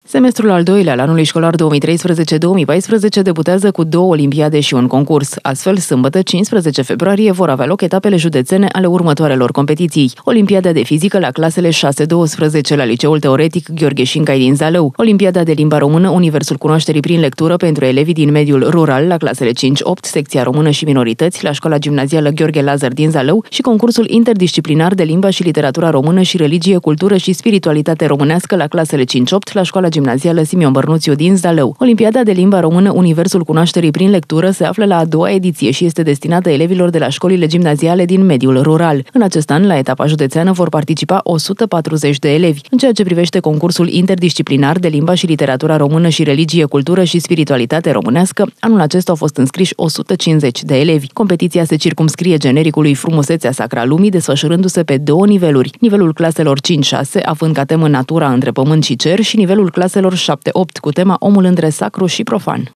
Semestrul al doilea al anului școlar 2013-2014 debutează cu 2 olimpiade și un concurs. Astfel, sâmbătă, 15 februarie, vor avea loc etapele județene ale următoarelor competiții. Olimpiada de fizică la clasele 6-12 la Liceul Teoretic Gheorghe Șincai din Zalău, Olimpiada de limba română Universul Cunoașterii prin lectură pentru elevii din mediul rural la clasele 5-8, secția română și minorități la Școala Gimnazială Gheorghe Lazar din Zalău și concursul interdisciplinar de limba și literatura română și religie, cultură și spiritualitate românească la clasele 5-8 la Școala Gimnazială Simeon Bărnuțiu din Zalău. Olimpiada de limba română Universul Cunoașterii prin lectură se află la a doua ediție și este destinată elevilor de la școlile gimnaziale din mediul rural. În acest an, la etapa județeană, vor participa 140 de elevi. În ceea ce privește concursul interdisciplinar de limba și literatura română și religie, cultură și spiritualitate românească, anul acesta au fost înscriși 150 de elevi. Competiția se circumscrie genericului Frumusețea Sacra Lumii, desfășurându-se pe 2 niveluri. Nivelul claselor 5-6, având ca temă natura între pământ și cer, și nivelul claselor 7-8, cu tema omul între sacru și profan.